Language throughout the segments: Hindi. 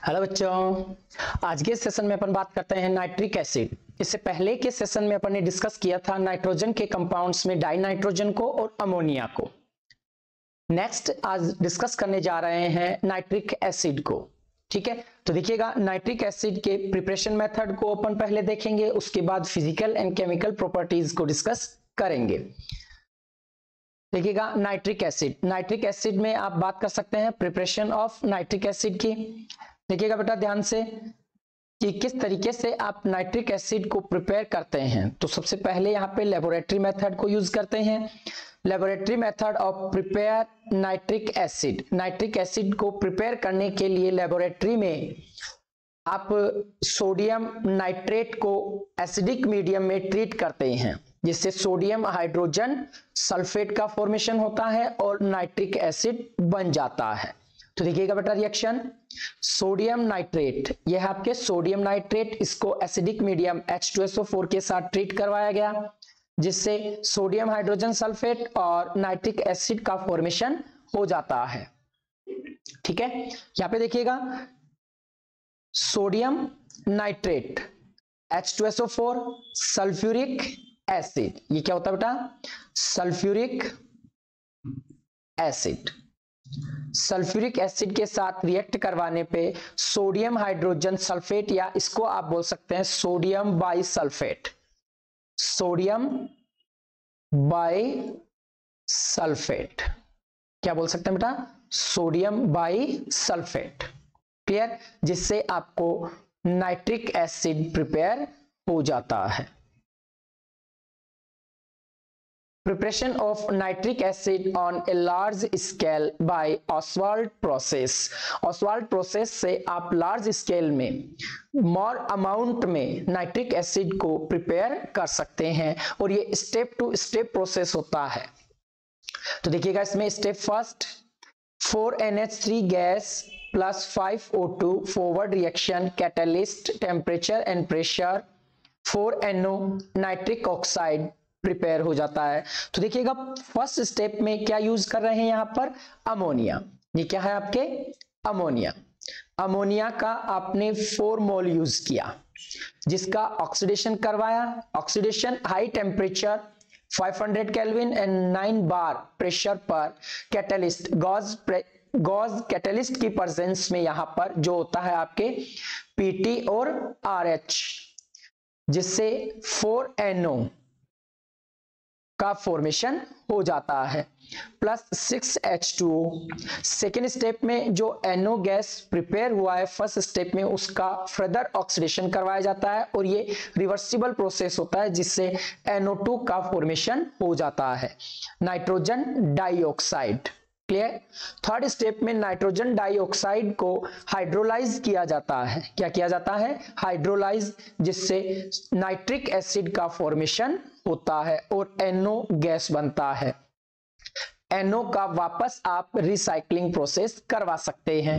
हेलो बच्चों, आज के सेशन में अपन बात करते हैं नाइट्रिक एसिड। इससे पहले के सेशन में अपन ने डिस्कस किया था नाइट्रोजन के कंपाउंड्स में डाई नाइट्रोजन को और अमोनिया को। नेक्स्ट आज डिस्कस करने जा रहे हैं नाइट्रिक एसिड को। ठीक है, तो देखिएगा नाइट्रिक एसिड के प्रिपरेशन मेथड को अपन पहले देखेंगे, उसके बाद फिजिकल एंड केमिकल प्रॉपर्टीज को डिस्कस करेंगे। देखिएगा नाइट्रिक एसिड में आप बात कर सकते हैं प्रिपरेशन ऑफ नाइट्रिक एसिड की। देखिएगा बेटा ध्यान से कि किस तरीके से आप नाइट्रिक एसिड को प्रिपेयर करते हैं। तो सबसे पहले यहाँ पे लेबोरेटरी मेथड को यूज करते हैं। Laboratory method of prepare nitric acid. Nitric acid को प्रिपेयर करने के लिए लेबोरेटरी में आप सोडियम नाइट्रेट को एसिडिक मीडियम में ट्रीट करते हैं, जिससे सोडियम हाइड्रोजन सल्फेट का फॉर्मेशन होता है और नाइट्रिक एसिड बन जाता है। तो देखिएगा बेटा रिएक्शन सोडियम नाइट्रेट, यह है आपके सोडियम नाइट्रेट, इसको एसिडिक मीडियम H2SO4 के साथ ट्रीट करवाया गया, जिससे सोडियम हाइड्रोजन सल्फेट और नाइट्रिक एसिड का फॉर्मेशन हो जाता है। ठीक है, यहां पे देखिएगा sodium nitrate H2SO4 sulphuric acid, ये क्या होता है बेटा सल्फ्यूरिक एसिड। सल्फ्यूरिक एसिड के साथ रिएक्ट करवाने पे सोडियम हाइड्रोजन सल्फेट, या इसको आप बोल सकते हैं sodium bisulphate, sodium bisulphate, क्या बोल सकते हैं बेटा सोडियम बाई सल्फेट। क्लियर, जिससे आपको नाइट्रिक एसिड प्रिपेयर हो जाता है। Preparation of nitric acid on a large scale by Ostwald process। Ostwald process से आप लार्ज स्केल में मोर अमाउंट में नाइट्रिक एसिड को प्रिपेयर कर सकते हैं, और ये स्टेप टू स्टेप प्रोसेस होता है। तो देखिएगा इसमें step first 4NH3 gas plus 5O2 forward reaction catalyst temperature and pressure 4NO nitric oxide prepare हो जाता है। तो देखिएगा फर्स्ट स्टेप में क्या यूज कर रहे हैं यहाँ पर अमोनिया। ये क्या है आपके अमोनिया। अमोनिया का आपने 4 मोल यूज किया, जिसका ऑक्सीडेशन करवाया। Oxidation high temperature 500 kelvin and 9 bar pressure पर कैटलिस्ट गॉज कैटलिस्ट की प्रेजेंस में यहाँ पर जो होता है आपके PT और RH, जिससे 4NO का फॉर्मेशन हो जाता है प्लस 6H2O। सेकेंड स्टेप में जो NO गैस प्रिपेयर हुआ है फर्स्ट स्टेप में, उसका फर्दर ऑक्सीडेशन करवाया जाता है, और ये रिवर्सिबल प्रोसेस होता है, जिससे NO2 का फॉर्मेशन हो जाता है nitrogen dioxide. Clear. Third step में नाइट्रोजन डाइऑक्साइड को हाइड्रोलाइज किया जाता है। क्या किया जाता है हाइड्रोलाइज, जिससे नाइट्रिक एसिड का फॉर्मेशन होता है और NO गैस बनता है। NO का वापस आप रिसाइकलिंग प्रोसेस करवा सकते हैं।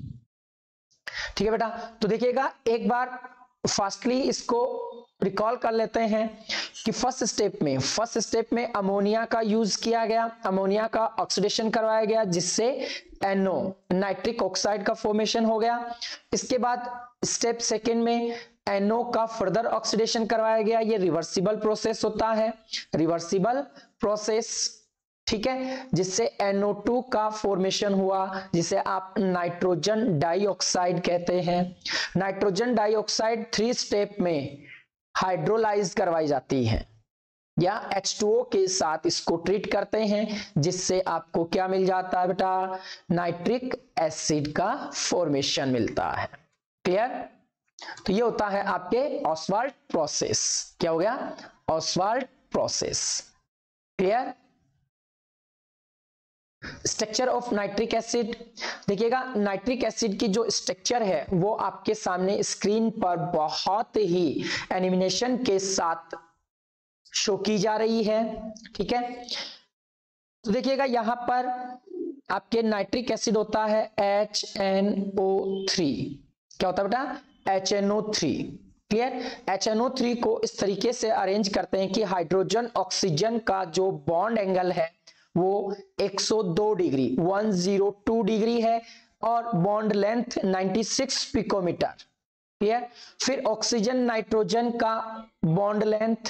ठीक है बेटा, तो देखिएगा एक बार फास्टली इसको रिकॉल कर लेते हैं कि फर्स्ट स्टेप में अमोनिया का यूज किया गया, अमोनिया का ऑक्सीडेशन करवाया गया, जिससे NO नाइट्रिक ऑक्साइड का फॉर्मेशन हो गया। इसके बाद स्टेप सेकेंड में NO का फर्दर ऑक्सीडेशन करवाया गया। ये रिवर्सिबल प्रोसेस होता है, रिवर्सिबल प्रोसेस। ठीक है, जिससे NO2 का फॉर्मेशन हुआ, जिसे आप नाइट्रोजन डाइऑक्साइड कहते हैं। नाइट्रोजन डाइऑक्साइड 3 स्टेप में हाइड्रोलाइज करवाई जाती है, या H2O के साथ इसको ट्रीट करते हैं, जिससे आपको क्या मिल जाता है बेटा नाइट्रिक एसिड का फॉर्मेशन मिलता है। क्लियर। तो ये होता है आपके ऑस्वाल्ड प्रोसेस। क्या हो गया Ostwald process. Clear. Structure of nitric acid, देखिएगा नाइट्रिक एसिड की जो स्ट्रक्चर है वो आपके सामने स्क्रीन पर बहुत ही एनिमेशन के साथ शो की जा रही है। ठीक है, तो देखिएगा यहां पर आपके नाइट्रिक एसिड होता है HNO3। क्या होता है बेटा HNO3। क्लियर। HNO3 को इस तरीके से अरेंज करते हैं कि हाइड्रोजन ऑक्सीजन का जो बॉन्ड एंगल है वो 102 डिग्री 102 डिग्री है, और बॉन्ड लेंथ 96 पिकोमीटर। क्लियर। फिर ऑक्सीजन नाइट्रोजन का बॉन्ड लेंथ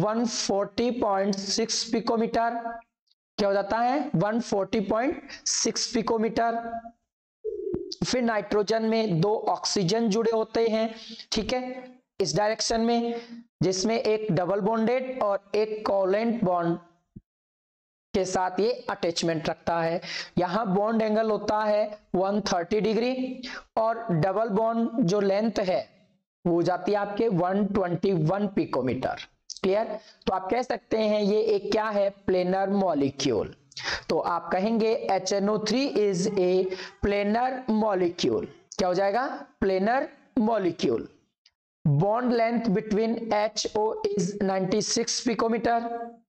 140.6 पिकोमीटर, क्या हो जाता है 140.6 पिकोमीटर। फिर नाइट्रोजन में 2 ऑक्सीजन जुड़े होते हैं, ठीक है, इस डायरेक्शन में, जिसमें एक डबल बॉन्डेड और एक कोवेलेंट बॉन्ड के साथ ये अटैचमेंट रखता है। यहां बॉन्ड एंगल होता है 130 डिग्री और डबल बॉन्ड जो लेंथ है वो हो जाती है आपके 121 पिकोमीटर। क्लियर। तो आप कह सकते हैं ये एक क्या है, प्लेनर मॉलिक्यूल। तो आप कहेंगे HNO3 is a planar molecule. क्या हो जाएगा, planar molecule. Bond length between HO is 96 picometre,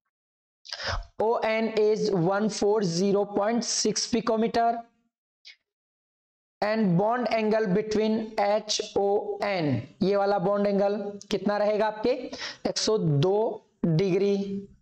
ON is 140.6 picometer and bond angle between HON, ये वाला बॉन्ड एंगल कितना रहेगा आपके 102 डिग्री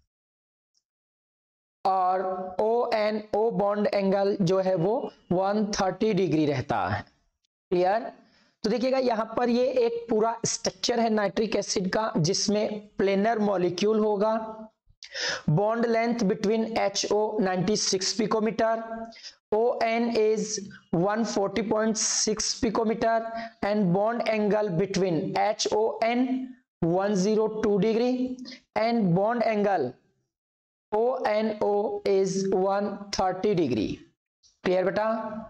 और ONO बॉन्ड एंगल जो है वो 130 डिग्री रहता है। क्लियर। तो देखिएगा यहां पर ये एक पूरा स्ट्रक्चर है नाइट्रिक एसिड का जिसमें प्लेनर मॉलिक्यूल होगा। Bond length between HO 96 picometer, ON is 140.6 picometer and bond angle between HON 102 degree and bond angle ONO is 130 degree। Clear बेटा।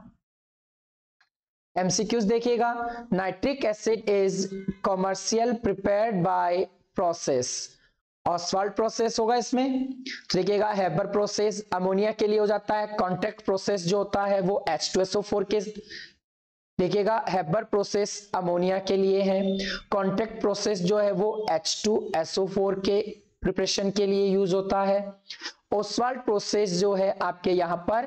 MCQs देखिएगा। Nitric acid is commercial prepared by process, Ostwald process होगा इसमें। तो देखिएगा हेबर प्रोसेस अमोनिया के लिए हो जाता है, कॉन्टैक्ट प्रोसेस जो होता है वो H2SO4 के, देखिएगा हेबर प्रोसेस अमोनिया के लिए है, कॉन्टैक्ट प्रोसेस जो है वो H2SO4 के प्रिपरेशन के लिए यूज होता है। ऑसवाल्ड प्रोसेस जो है आपके यहाँ पर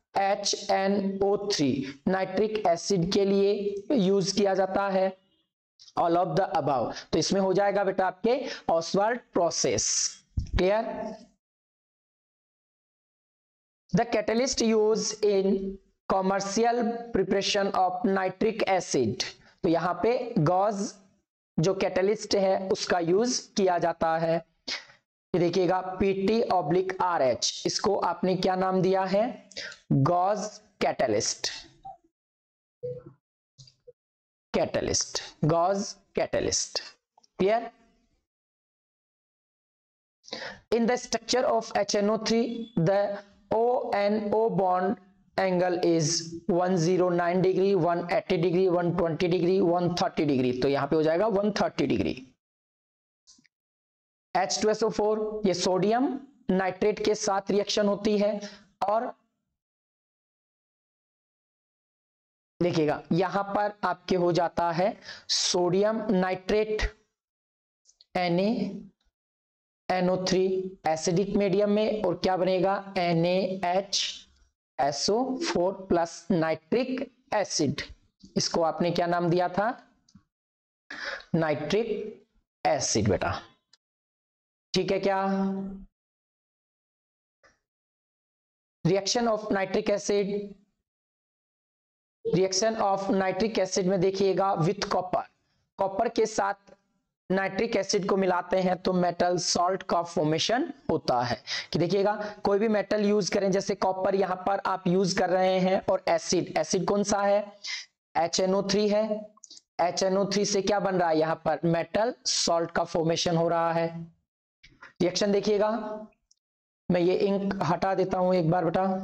HNO3 नाइट्रिक एसिड के लिए यूज किया जाता है। ऑल ऑफ द अबव, तो इसमें हो जाएगा बेटा आपके Ostwald process. Clear. The catalyst use in commercial preparation of nitric acid, तो यहां पे गॉज जो कैटलिस्ट है उसका यूज किया जाता है। देखिएगा PT/RH, इसको आपने क्या नाम दिया है, gauze catalyst, catalyst, gauze catalyst। Clear। In the structure of HNO3 the ONO bond angle is 109 degree, 180 degree, 120 degree, 130 degree, तो यहां पे हो जाएगा 130 डिग्री। H2SO4 ये सोडियम नाइट्रेट के साथ रिएक्शन होती है और देखिएगा यहां पर आपके हो जाता है sodium nitrate NaNO3 acidic medium में, और क्या बनेगा NaHSO4 प्लस नाइट्रिक एसिड, इसको आपने क्या नाम दिया था, नाइट्रिक एसिड बेटा। ठीक है क्या। Reaction of nitric acid, reaction of nitric acid में देखिएगा विथ कॉपर, कॉपर के साथ नाइट्रिक एसिड को मिलाते हैं तो मेटल सॉल्ट का फॉर्मेशन होता है। कि देखिएगा कोई भी मेटल यूज करें, जैसे कॉपर यहां पर आप यूज कर रहे हैं और एसिड, एसिड कौन सा है HNO3 है, HNO3 से क्या बन रहा है यहां पर मेटल सॉल्ट का फॉर्मेशन हो रहा है। रिएक्शन देखिएगा, मैं ये इंक हटा देता हूं एक बार बेटा।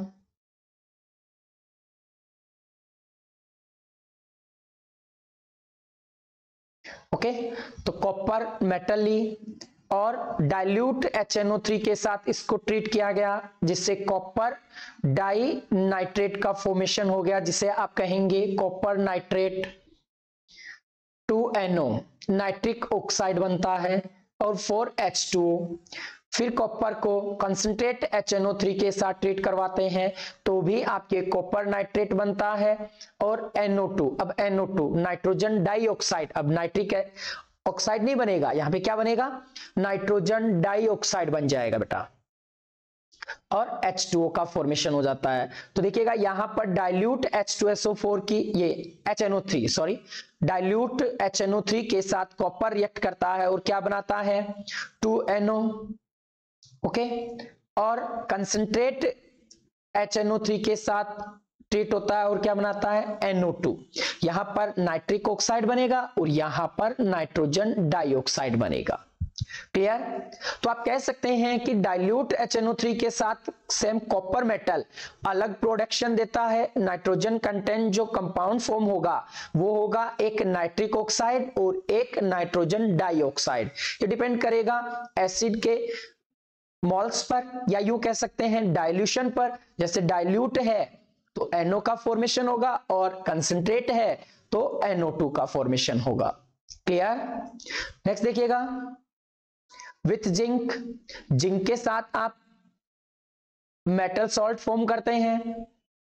ओके, तो कॉपर मेटल ली और डाइल्यूट HNO3 के साथ इसको ट्रीट किया गया, जिससे कॉपर डाई नाइट्रेट का फॉर्मेशन हो गया, जिसे आप कहेंगे copper nitrate 2NO, nitric oxide बनता है और 4H2O। फिर कॉपर को कंसंट्रेट HNO3 के साथ ट्रीट करवाते हैं तो भी आपके कॉपर नाइट्रेट बनता है और NO2, अब NO2 नाइट्रोजन डाइऑक्साइड, अब नाइट्रिक ऑक्साइड नहीं बनेगा, यहां पे क्या बनेगा नाइट्रोजन डाइऑक्साइड बन जाएगा बेटा। और H2O का फॉर्मेशन हो जाता है। तो देखिएगा यहां पर डाइल्यूट H2SO4 की ये HNO3 सॉरी डाइल्यूट HNO3 के साथ कॉपर रिएक्ट करता है और क्या बनाता है 2NO ओके, और कंसंट्रेट HNO3 के साथ ट्रीट होता है और क्या बनाता है NO2। यहां पर नाइट्रिक ऑक्साइड बनेगा और यहां पर नाइट्रोजन डाइऑक्साइड बनेगा। क्लियर? तो आप कह सकते हैं कि डाइल्यूट HNO3 के साथ सेम कॉपर मेटल अलग प्रोडक्शन देता है। नाइट्रोजन कंटेंट जो कंपाउंड फॉर्म होगा वो होगा एक नाइट्रिक ऑक्साइड और एक नाइट्रोजन डाइऑक्साइड। ये डिपेंड करेगा एसिड के मोल्स पर या यूं कह सकते हैं डाइल्यूशन पर। जैसे डाइल्यूट है तो NO का फॉर्मेशन होगा और कंसंट्रेट है तो NO2 का फॉर्मेशन होगा। क्लियर? नेक्स्ट देखिएगा विथ जिंक, जिंक के साथ आप मेटल सॉल्ट फॉर्म करते हैं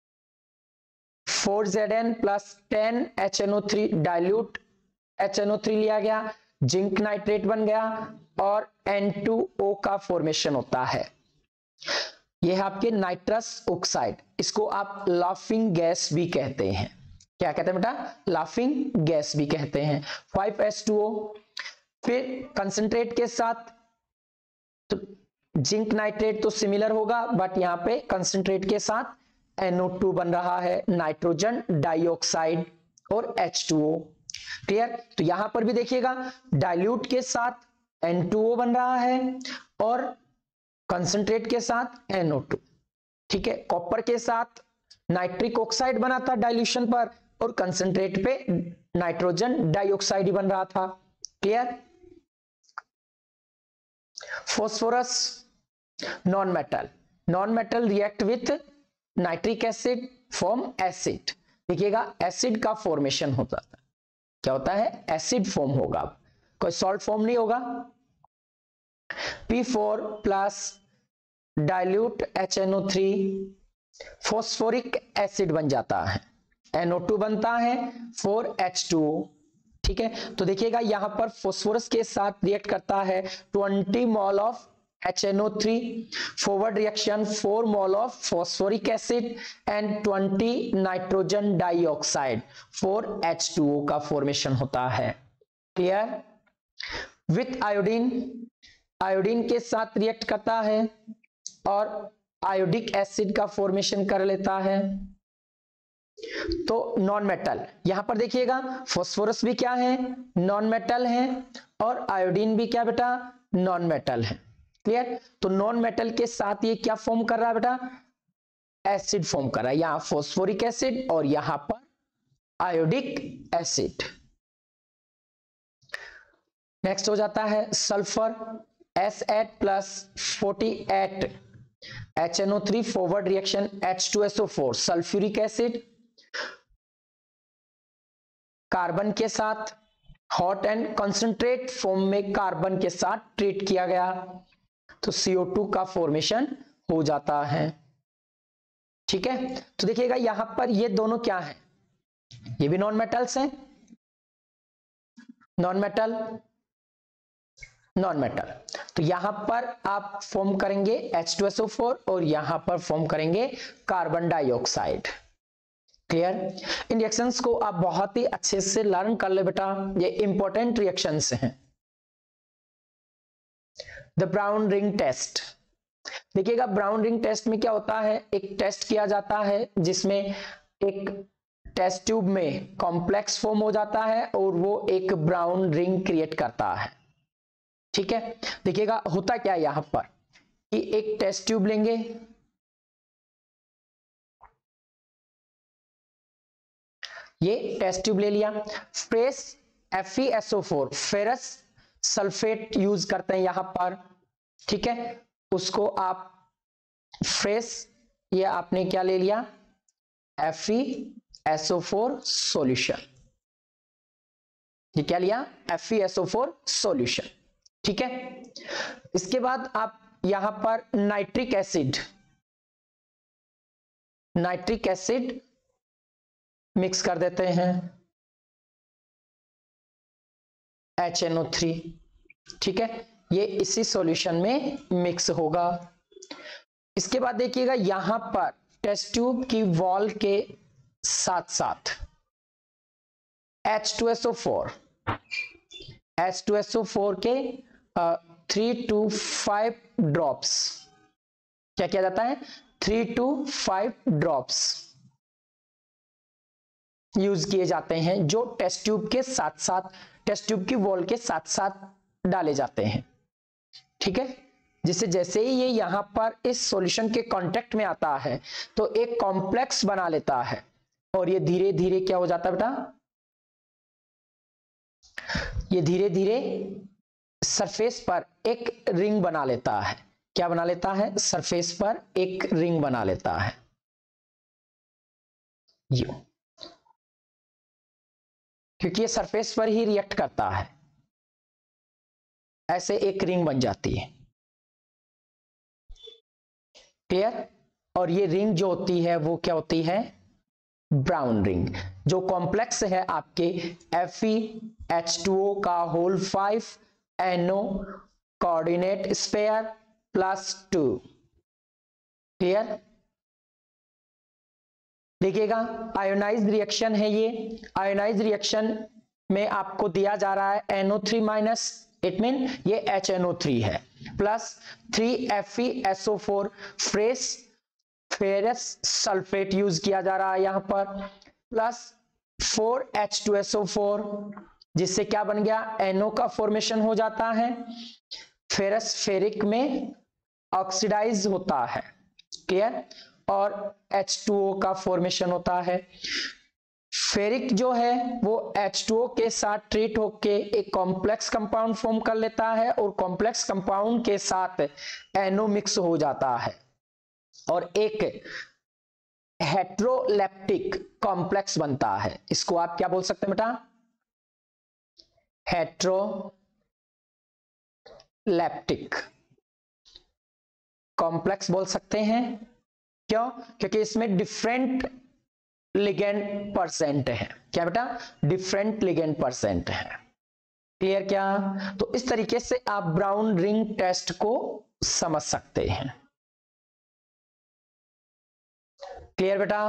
4Zn plus 10 HNO3 dilute HNO3 लिया गया, जिंक नाइट्रेट बन गया और N2O का फॉर्मेशन होता है। यह है आपके नाइट्रस ऑक्साइड, इसको आप लाफिंग गैस भी कहते हैं। क्या कहते हैं बेटा? लाफिंग गैस भी कहते हैं। 5H2O, फिर कंसंट्रेट के साथ तो जिंक नाइट्रेट तो सिमिलर होगा बट यहां पे कंसंट्रेट के साथ NO2 बन रहा है, नाइट्रोजन डाइऑक्साइड और H2O। क्लियर? तो यहां पर भी देखिएगा डाइल्यूट के साथ N2O बन रहा है और कंसंट्रेट के साथ NO2। ठीक है, कॉपर के साथ नाइट्रिक ऑक्साइड बना था डाइल्यूशन पर और कंसंट्रेट पे नाइट्रोजन डाइऑक्साइड ही बन रहा था। Clear? Phosphorus non metal, non metal react with nitric acid form acid. देखिएगा एसिड का फॉर्मेशन होता है, क्या होता है एसिड फॉर्म होगा, कोई सॉल्ट फॉर्म नहीं होगा। P4 plus dilute HNO3 phosphoric acid बन जाता है, NO2 बनता है 4H2O। ठीक है, तो देखिएगा यहां पर फॉस्फोरस के साथ रिएक्ट करता है 20 mole of HNO3, forward reaction 4 mole of phosphoric acid and 20 nitrogen dioxide 4H2O का फॉर्मेशन होता है। क्लियर? विथ आयोडीन, आयोडीन के साथ रिएक्ट करता है और आयोडिक एसिड का फॉर्मेशन कर लेता है। तो नॉन मेटल, यहां पर देखिएगा फॉस्फोरस भी क्या है नॉन मेटल है और आयोडीन भी क्या बेटा नॉन मेटल है। क्लियर? तो नॉन मेटल के साथ ये क्या फॉर्म कर रहा है बेटा एसिड फॉर्म कर रहा है, यहां फॉस्फोरिक एसिड और यहां पर आयोडिक एसिड। नेक्स्ट हो जाता है sulphur S8 plus 48 HNO3 forward reaction H2SO4 sulphuric acid carbon के साथ हॉट एंड कंसंट्रेट फॉर्म में कार्बन के साथ ट्रीट किया गया तो CO2 का फॉर्मेशन हो जाता है। ठीक है, तो देखिएगा यहां पर ये दोनों क्या है, ये भी नॉन मेटल्स हैं, नॉन मेटल नॉन मेटल। तो यहां पर आप फॉर्म करेंगे H2SO4 और यहां पर फॉर्म करेंगे कार्बन डाइऑक्साइड। क्लियर? इन रिएक्शंस को आप बहुत ही अच्छे से लर्न कर ले बेटा, ये इंपॉर्टेंट रिएक्शंस हैं। द ब्राउन रिंग टेस्ट, देखिएगा ब्राउन रिंग टेस्ट में क्या होता है, एक टेस्ट किया जाता है जिसमें एक टेस्ट ट्यूब में कॉम्प्लेक्स फॉर्म हो जाता है और वो एक ब्राउन रिंग क्रिएट करता है। ठीक है, देखिएगा होता क्या है यहां पर कि एक टेस्ट ट्यूब लेंगे, ये टेस्ट ट्यूब ले लिया, face FeSO4 ferrous sulphate use करते हैं यहां पर। ठीक है, उसको आप फेस ये आपने क्या ले लिया FeSO4 सॉल्यूशन, ये क्या लिया FeSO4 सॉल्यूशन। ठीक है, इसके बाद आप यहां पर नाइट्रिक एसिड मिक्स कर देते हैं HNO3। ठीक है, ये इसी सॉल्यूशन में मिक्स होगा इसके बाद देखिएगा यहां पर टेस्ट ट्यूब की वॉल के साथ साथ H2SO4 के 3 to 5 ड्रॉप्स, क्या किया जाता है, 3 to 5 ड्रॉप्स यूज किए जाते हैं, जो टेस्ट ट्यूब के साथ साथ, टेस्ट ट्यूब की वॉल के साथ साथ डाले जाते हैं। ठीक है, जिससे जैसे ही ये यहां पर इस सॉल्यूशन के कांटेक्ट में आता है तो एक कॉम्प्लेक्स बना लेता है और ये धीरे धीरे क्या हो जाता है बेटा, ये धीरे धीरे सरफेस पर एक रिंग बना लेता है। क्या बना लेता है, सरफेस पर एक रिंग बना लेता है। यू, क्योंकि ये सरफेस पर ही रिएक्ट करता है, ऐसे एक रिंग बन जाती है। क्लियर। और ये रिंग जो होती है वो क्या होती है, ब्राउन रिंग, जो कॉम्प्लेक्स है आपके FeH2O का whole 5 NO coordinate sphere +2। Clear. देखिएगा आयोनाइज्ड रिएक्शन है ये, आयोनाइज्ड रिएक्शन में आपको दिया जा रहा है NO3-, इट मीन ये HNO3 है, +3 FeSO4 fresh ferrous sulphate use किया जा रहा है यहां पर, +4 H2SO4, जिससे क्या बन गया, NO का फॉर्मेशन हो जाता है, फेरस फेरिक में ऑक्सीडाइज होता है। क्लियर। और H2O का फॉर्मेशन होता है। फेरिक जो है वो H2O के साथ ट्रीट होके एक कॉम्प्लेक्स कंपाउंड फॉर्म कर लेता है और कॉम्प्लेक्स कंपाउंड के साथ NO मिक्स हो जाता है और एक हेट्रोलेप्टिक कॉम्प्लेक्स बनता है। इसको आप क्या बोल सकते हैं बेटा, हेट्रोलेप्टिक कॉम्प्लेक्स बोल सकते हैं। क्यों, क्योंकि इसमें डिफरेंट लिगेंड परसेंट है। क्या बेटा, डिफरेंट लिगेंड परसेंट है। क्लियर क्या। तो इस तरीके से आप ब्राउन रिंग टेस्ट को समझ सकते हैं। क्लियर बेटा।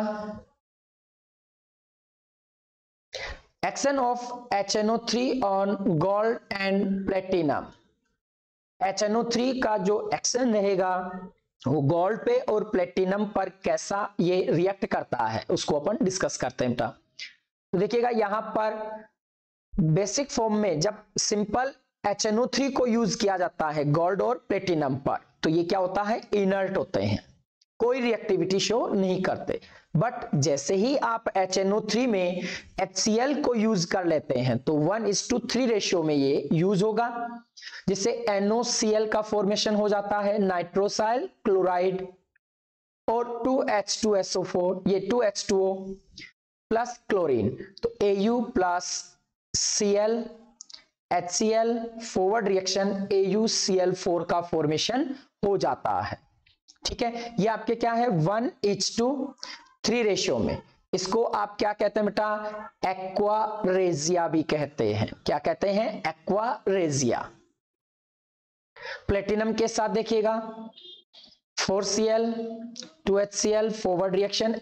Action of HNO3 on gold and platinum. HNO3 का जो एक्शन रहेगा वो गोल्ड पे और प्लेटिनम पर कैसा ये रिएक्ट करता है उसको अपन डिस्कस करते हैं बेटा। तो देखिएगा यहां पर बेसिक फॉर्म में जब सिंपल HNO3 को यूज किया जाता है गोल्ड और प्लेटिनम पर, तो ये क्या होता है, इनर्ट होते हैं, कोई रिएक्टिविटी शो नहीं करते। बट जैसे ही आप HNO3 में HCl को यूज कर लेते हैं तो 1:3 रेशियो में ये यूज होगा, जिससे NOCl का फॉर्मेशन हो जाता है, नाइट्रोसाइल क्लोराइड, और 2H2SO4, ये 2H2O प्लस क्लोरीन, तो Au plus Cl HCl forward reaction AuCl4 का फॉर्मेशन हो जाता है। ठीक है, ये आपके क्या है, 1:3 रेशियो में। इसको आप क्या कहते हैं बेटा, एक्वारेजिया भी कहते हैं। क्या कहते हैं, एक्वारेजिया। प्लेटिनम के साथ देखिएगा 4Cl 2HCl forward reaction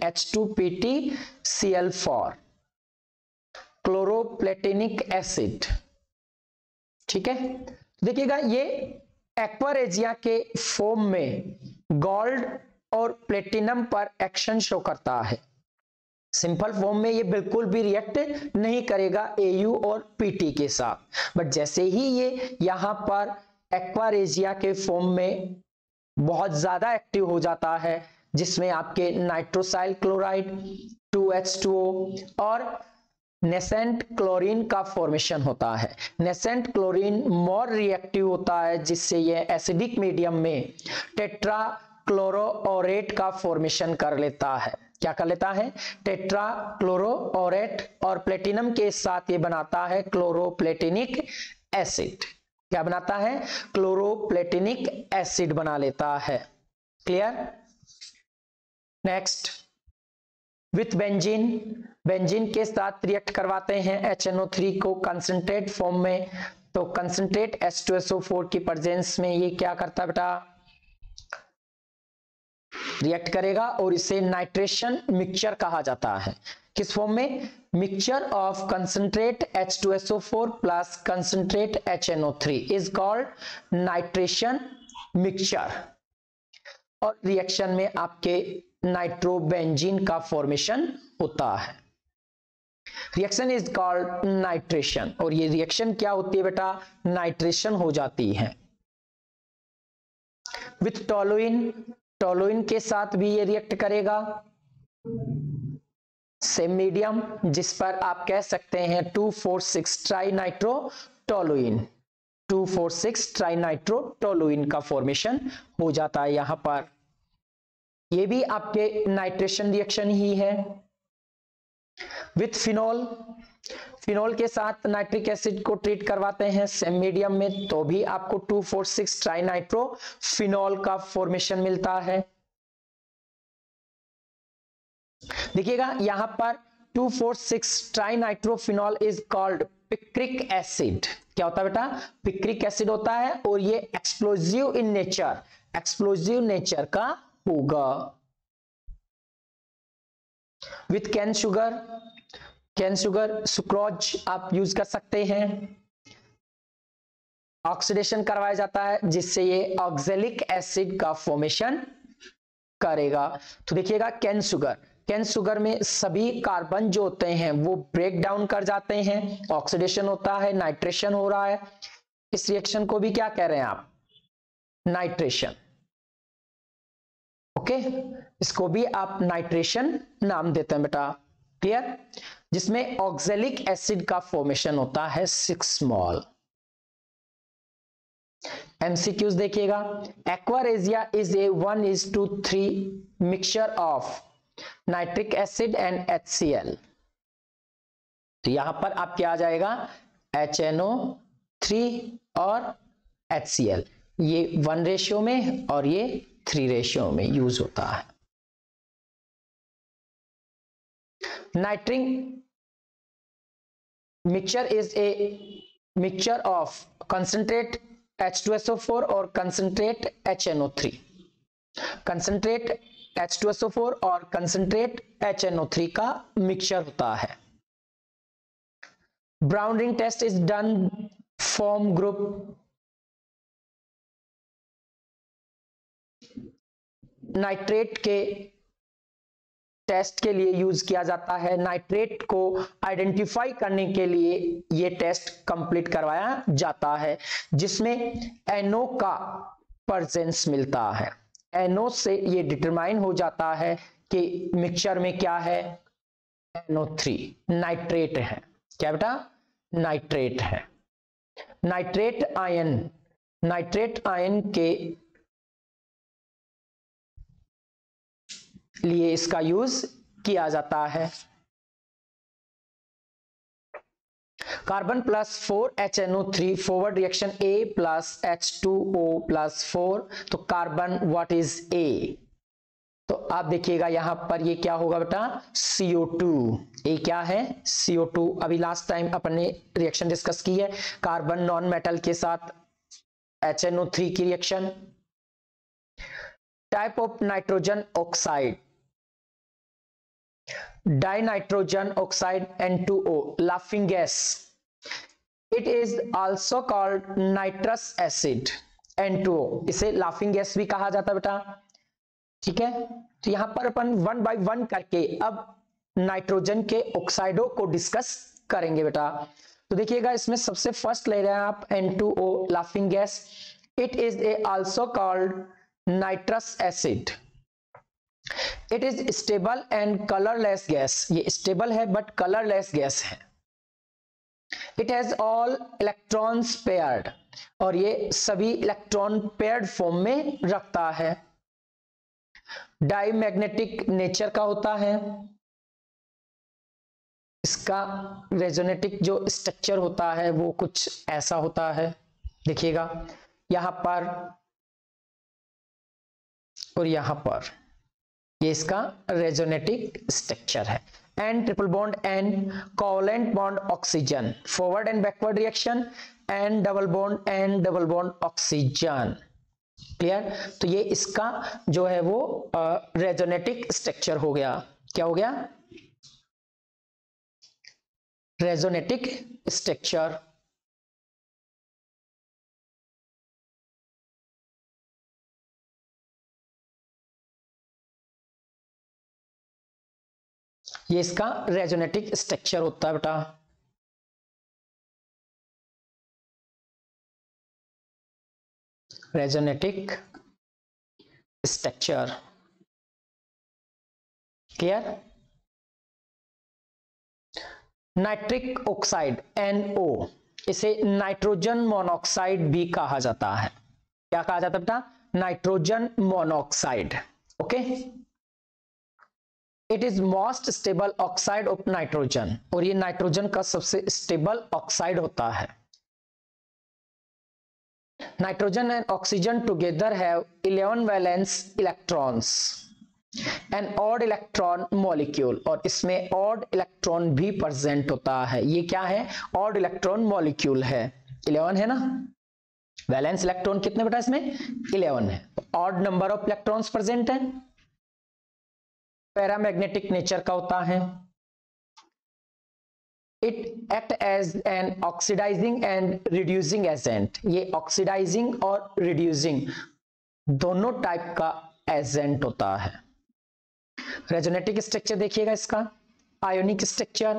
H2PtCl4 क्लोरोप्लेटिनिक acid. ठीक है, देखिएगा ये एक्वारेजिया के फॉर्म में गोल्ड और प्लेटिनम पर एक्शन शो करता है। सिंपल फॉर्म में ये बिल्कुल भी रिएक्ट नहीं करेगा Au और Pt के साथ, बट जैसे ही ये यहां पर एक्वारेजिया के फॉर्म में बहुत ज्यादा एक्टिव हो जाता है, जिसमें आपके नाइट्रोसाइल क्लोराइड 2H2O और नेसेंट क्लोरीन का फॉर्मेशन होता है। नेसेंट क्लोरीन मोर रिएक्टिव होता है, जिससे ये एसिडिक मीडियम में टेट्रा क्लोरोओरेट का फॉर्मेशन कर लेता है। क्या कर लेता है, टेट्रा क्लोरोओरेट, और प्लेटिनम के साथ ये बनाता है क्लोरोप्लेटिनिक एसिड। क्या बनाता है, क्लोरोप्लेटिनिक एसिड बना लेता है। Clear. Next, with benzene, benzene के साथ रिएक्ट करवाते हैं HNO3 को कंसंट्रेट फॉर्म में, तो कंसंट्रेट H2SO4 की प्रेजेंस में ये क्या करता है बेटा, रिएक्ट करेगा और इसे नाइट्रेशन मिक्सचर कहा जाता है। किस फॉर्म में? Mixture of concentrate H2SO4 plus concentrate HNO3 is called nitration mixture. और रिएक्शन में आपके नाइट्रोबेंजीन का फॉर्मेशन होता है। रिएक्शन इज कॉल्ड नाइट्रेशन, और ये रिएक्शन क्या होती है बेटा? नाइट्रेशन हो जाती है। विथ टोलुइन, टोलुइन के साथ भी ये रिएक्ट करेगा। सेम मीडियम जिस पर आप कह सकते हैं 2,4,6 ट्राइनाइट्रो टोलुइन, 2,4,6 ट्राइनाइट्रो टोलुइन का फॉर्मेशन हो जाता है यहां पर। ये भी आपके नाइट्रेशन रिएक्शन ही है। विथ फिनॉल, फिनॉल के साथ नाइट्रिक एसिड को ट्रीट करवाते हैं सेम मीडियम में, तो भी आपको 2,4,6 ट्राइनाइट्रो फिनॉल का फॉर्मेशन मिलता है। देखिएगा यहां पर 2,4,6 trinitrophenol is called picric acid. क्या होता है बेटा? पिक्रिक एसिड होता है, और ये explosive in nature, explosive nature का होगा। With cane sugar, cane sugar sucrose आप यूज कर सकते हैं। ऑक्सीडेशन करवाया जाता है जिससे ये ऑक्जेलिक एसिड का फॉर्मेशन करेगा। तो देखिएगा कैन शुगर, कैन शुगर में सभी कार्बन जो होते हैं वो ब्रेक डाउन कर जाते हैं, ऑक्सीडेशन होता है, नाइट्रेशन हो रहा है। इस रिएक्शन को भी क्या कह रहे हैं आप? नाइट्रेशन। ओके, इसको भी आप नाइट्रेशन नाम देते हैं बेटा। क्लियर? जिसमें ऑक्जेलिक एसिड का फॉर्मेशन होता है 6 मोल। एमसीक्यूज देखिएगा। Aqua regia is a 1:3 mixture of nitric acid and HCl। तो यहां पर आप क्या आ जाएगा? HNO3 और HCl, ये 1 रेशियो में और ये 3 रेशियो में यूज होता है। Nitric mixture is a mixture of concentrate H2SO4 और कंसंट्रेट HNO3। कंसंट्रेट H2SO4 और कंसंट्रेट HNO3 का मिक्सचर होता है। Brown ring test is done form group. Nitrate के टेस्ट के लिए यूज किया जाता है। नाइट्रेट को आइडेंटिफाई करने के लिए ये टेस्ट कंप्लीट करवाया जाता है, जिसमें NO का प्रेजेंस मिलता है। NO से ये डिटरमाइन हो जाता है कि मिक्सचर में क्या है? NO3, नाइट्रेट है। क्या बेटा? नाइट्रेट है। नाइट्रेट आयन, नाइट्रेट आयन के लिए इसका यूज किया जाता है। Carbon +4 HNO3 forward reaction A + H2O +4, तो कार्बन व्हाट इज A? तो आप देखिएगा यहां पर ये क्या होगा बेटा? CO2। A क्या है? CO2। अभी लास्ट टाइम अपन ने रिएक्शन डिस्कस की है, कार्बन नॉन मेटल के साथ HNO3 की reaction. Type of nitrogen oxide, dinitrogen oxide N2O, laughing gas. It is also called nitrous acid N2O, इसे laughing gas भी कहा जाता है बेटा। ठीक है, तो यहां पर अपन 1 by 1 करके अब नाइट्रोजन के ऑक्साइडों को डिस्कस करेंगे बेटा। तो देखिएगा इसमें सबसे फर्स्ट ले रहे हैं आप N2O, laughing gas. It is also called nitrous acid. It is stable and colorless gas. ये stable है but colorless gas है। It has all electrons paired, और ये सभी इलेक्ट्रॉन पेयर्ड फॉर्म में रखता है। डाईमैग्नेटिक नेचर का होता है। इसका रेजोनेटिक जो स्ट्रक्चर होता है वो कुछ ऐसा होता है, देखिएगा यहां पर और यहां पर, ये इसका रेजोनेटिक स्ट्रक्चर है। N triple bond N, covalent bond oxygen, forward and backward reaction, N double bond N double bond oxygen. Clear. तो ये इसका जो है वो रेजोनेटिक स्ट्रक्चर हो गया। क्या हो गया? Resonating structure. ये इसका रेजोनेटिक स्ट्रक्चर होता है बेटा। Resonating structure. Clear. Nitric oxide NO, इसे नाइट्रोजन मोनोऑक्साइड भी कहा जाता है। क्या कहा जाता है बेटा? Nitrogen monoxide. Okay. It is most stable oxide of nitrogen, और ये नाइट्रोजन का सबसे स्टेबल ऑक्साइड होता है। Nitrogen and oxygen together have 11 valence electrons an odd electron molecule, और इसमें ऑड इलेक्ट्रॉन भी प्रेजेंट होता है। ये क्या है? ऑड इलेक्ट्रॉन मॉलिक्यूल है। 11 है ना। वैलेंस इलेक्ट्रॉन कितने बेटा इसमें? 11 है। Odd number of electrons present है। पैरामैग्नेटिक नेचर का होता है। It act as an oxidising and reducing agent, ये ऑक्सीडाइजिंग और रिड्यूसिंग दोनों टाइप का एजेंट होता है। रेजोनेटिक स्ट्रक्चर देखिएगा इसका, ionic structure,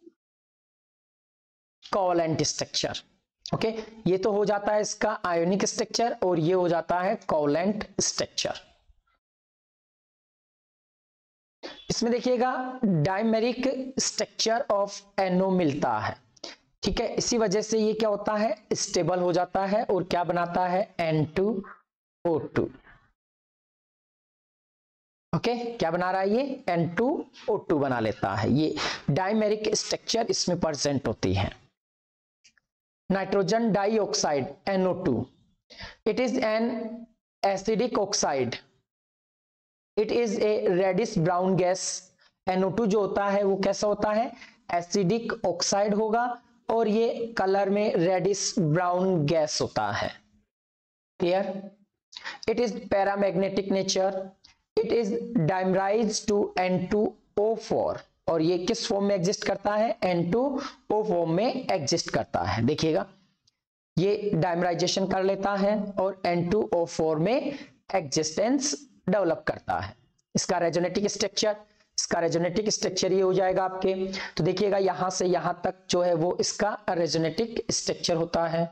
covalent structure. Okay, ये तो हो जाता है इसका आयोनिक स्ट्रक्चर, और ये हो जाता है कोवैलेंट स्ट्रक्चर। इसमें देखिएगा डायमेरिक स्ट्रक्चर ऑफ NO मिलता है। ठीक है, इसी वजह से ये क्या होता है? स्टेबल हो जाता है, और क्या बनाता है? N2O2। ओके, क्या बना रहा है ये? N2O2 बना लेता है। ये डायमेरिक स्ट्रक्चर इसमें प्रेजेंट होती है। Nitrogen dioxide NO2, it is an acidic oxide, it is a reddish brown gas. NO2 जो होता है वो कैसा होता है? एसिडिक ऑक्साइड होगा, और ये कलर में रेडिश ब्राउन गैस होता है। Clear. It is paramagnetic nature, it is dimerise to N2O4, और ये किस फॉर्म में एग्जिस्ट करता है? N2O फॉर्म में एग्जिस्ट करता है। देखिएगा, ये डाइमराइजेशन कर लेता है और N2O4 में एग्जिस्टेंस डेवलप करता है। इसका रेजोनेटिक स्ट्रक्चर ये हो जाएगा आपके। तो देखिएगा यहां से यहां तक जो है वो इसका रेजोनेटिक स्ट्रक्चर होता है।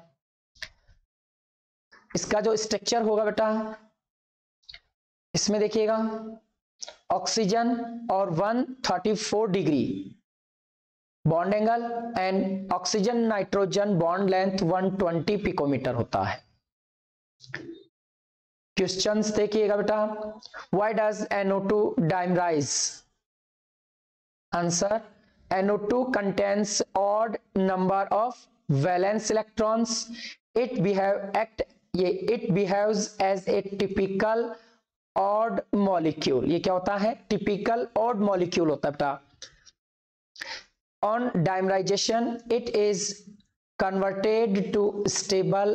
इसका जो स्ट्रक्चर होगा बेटा, इसमें देखिएगा ऑक्सीजन और 134 degree bond angle, and oxygen nitrogen bond length 120 picometre होता है। क्वेश्चंस देखिएगा बेटा, why does NO2 dimerise? Answer, NO2 contains odd number of valence electrons. It behaves as a typical odd molecule. ये क्या होता है? typical odd molecule होता है बेटा। On dimerization, it is converted to stable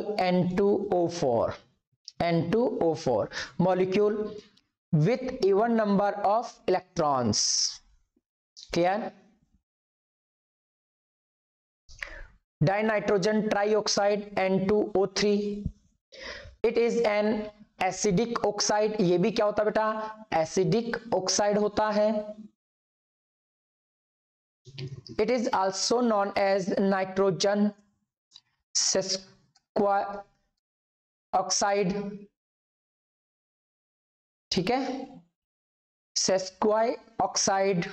N2O4 molecule with even number of electrons. Clear? Dinitrogen trioxide N2O3, it is an acidic oxide. ये भी क्या होता है बेटा? एसिडिक ऑक्साइड होता है। It is also known as nitrogen sesquioxide। ठीक है, सेस्क्वाइऑक्साइड,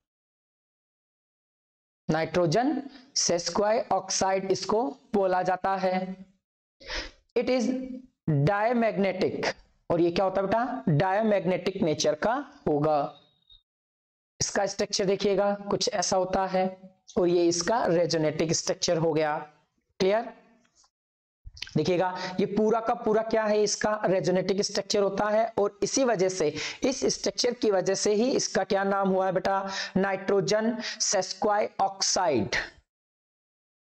नाइट्रोजन सेस्क्वाइऑक्साइड इसको बोला जाता है। इट इज डायमैग्नेटिक, और ये क्या होता है बेटा? डायमैग्नेटिक नेचर का होगा। इसका स्ट्रक्चर देखिएगा कुछ ऐसा होता है, और ये इसका रेजोनेटिक स्ट्रक्चर हो गया। क्लियर। देखिएगा ये पूरा का पूरा क्या है? इसका रेजोनेटिक स्ट्रक्चर होता है, और इसी वजह से, इस स्ट्रक्चर की वजह से ही इसका क्या नाम हुआ है बेटा? नाइट्रोजन सेस्क्वाइऑक्साइड।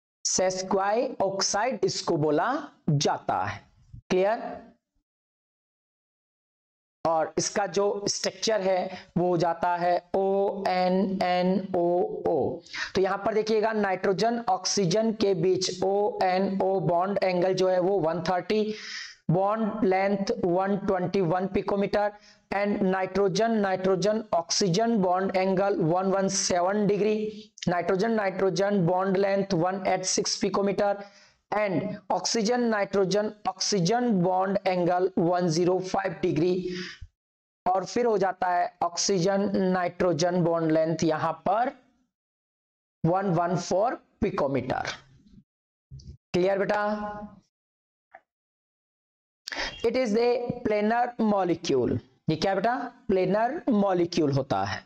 सेस्क्वाइऑक्साइड इसको बोला जाता है। क्लियर। और इसका जो स्ट्रक्चर है वो हो जाता है ONNOO। तो यहां पर देखिएगा नाइट्रोजन ऑक्सीजन के बीच ONO बॉन्ड एंगल जो है वो 130, bond length 121 picometre and nitrogen oxygen bond angle 117 degree, nitrogen bond length 186 picometre and oxygen oxygen bond angle 105 degree. और फिर हो जाता है ऑक्सीजन नाइट्रोजन बॉन्ड लेंथ यहां पर 114 पिकोमीटर। क्लियर बेटा? It is a planar molecule. ये क्या बेटा? प्लेनर मॉलिक्यूल होता है।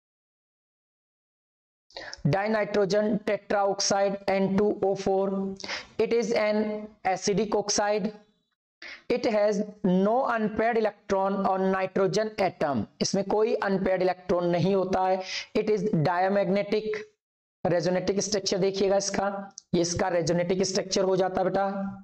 Dinitrogen tetroxide N2O4, it is an acidic oxide, it has no unpaired electron on nitrogen atom, इसमें कोई unpaired इलेक्ट्रॉन नहीं होता है। it is diamagnetic, resonating structure देखिएगा इसका, ये इसका रेजोनेटिक स्ट्रक्चर हो जाता बेटा,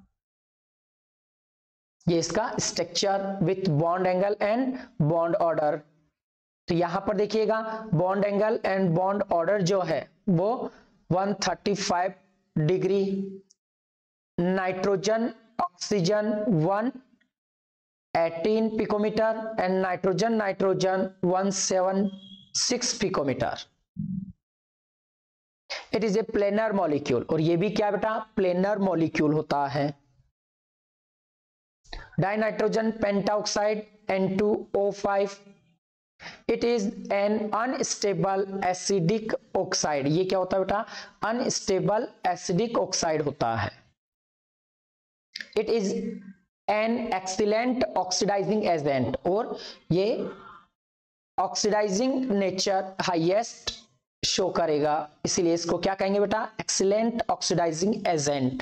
ये इसका structure with bond angle and bond order. तो यहां पर देखिएगा bond angle and bond order जो है वो 135 degree, nitrogen oxygen 118 picometre and nitrogen 176 picometre. It is a planar molecule, और ये भी क्या बेटा? प्लेनर मॉलिक्यूल होता है। Dinitrogen pentoxide N2O5, it is an unstable acidic oxide. ये क्या होता है बेटा? अनस्टेबल एसिडिक ऑक्साइड होता है। It is an excellent oxidising agent, और ये ऑक्सीडाइजिंग नेचर हाईएस्ट शो करेगा, इसीलिए इसको क्या कहेंगे बेटा? Excellent oxidising agent.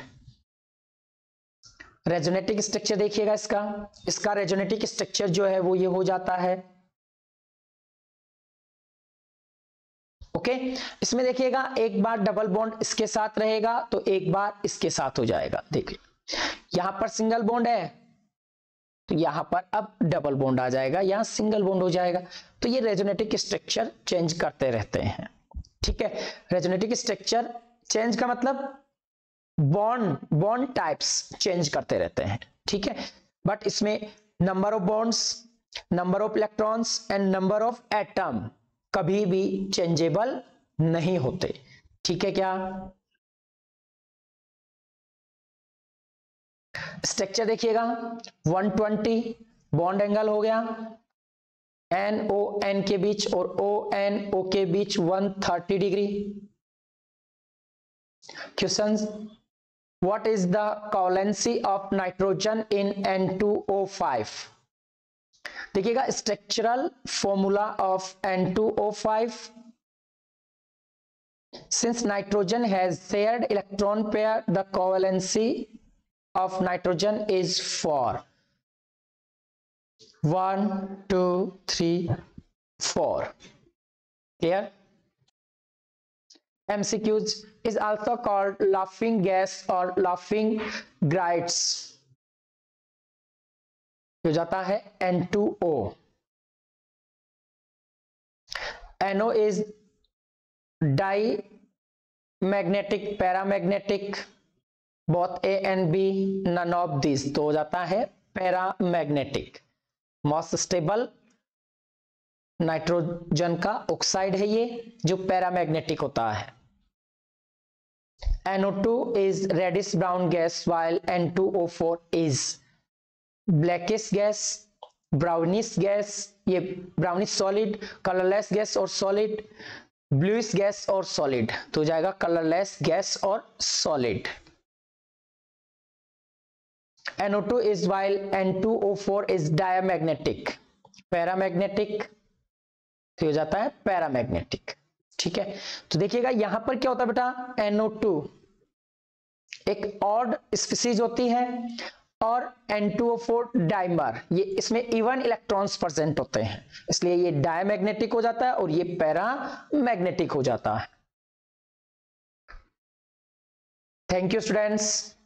Resonating structure देखिएगा इसका रेजोनेटिक स्ट्रक्चर जो है वो ये हो जाता है। ओके, इसमें देखिएगा एक बार डबल बॉन्ड इसके साथ रहेगा तो एक बार इसके साथ हो जाएगा। देखिए यहां पर सिंगल बॉन्ड है तो यहां पर अब डबल बॉन्ड आ जाएगा, यहां सिंगल बॉन्ड हो जाएगा। तो ये रेजोनेटिक स्ट्रक्चर चेंज करते रहते हैं। ठीक है, रेजोनेटिक स्ट्रक्चर चेंज का मतलब बॉन्ड टाइप्स चेंज करते रहते हैं। ठीक है, बट इसमें number of bonds, number of electrons and number of atom कभी भी चेंजेबल नहीं होते। ठीक है क्या? स्ट्रक्चर देखिएगा 120 बॉन्ड एंगल हो गया, NON के बीच और ONO के बीच 130 degree. Questions, what is the covalency of nitrogen in N2O5? देखिएगा structural formula of N2O5, since nitrogen has shared electron pair, the covalency of nitrogen is 4. 1 2 3 4. Clear? MCQs is also called laughing gas or laughing grites, हो जाता है N2O। NO is diamagnetic, paramagnetic, both A and B, none of these, तो हो जाता है पैरामैग्नेटिक। मोस्ट स्टेबल नाइट्रोजन का ऑक्साइड है ये जो पैरामैग्नेटिक होता है। NO2 is reddish brown gas while N2O4 is blackish gas, brownish gas, ये ब्राउनिश सॉलिड, कलरलेस गैस और सॉलिड, ब्लूइश गैस और सॉलिड, तो हो जाएगा कलरलेस गैस और solid. NO2 is while N2O4 is diamagnetic, paramagnetic, तो हो जाता है पैरामैग्नेटिक। ठीक है, तो देखिएगा यहां पर क्या होता है बेटा? NO2 एक ऑड स्पीसीज होती है और N2O4 डाइमर, ये इसमें इवन इलेक्ट्रॉन्स प्रेजेंट होते हैं, इसलिए ये डायमैग्नेटिक हो जाता है और ये पैरामैग्नेटिक हो जाता है। Thank you students.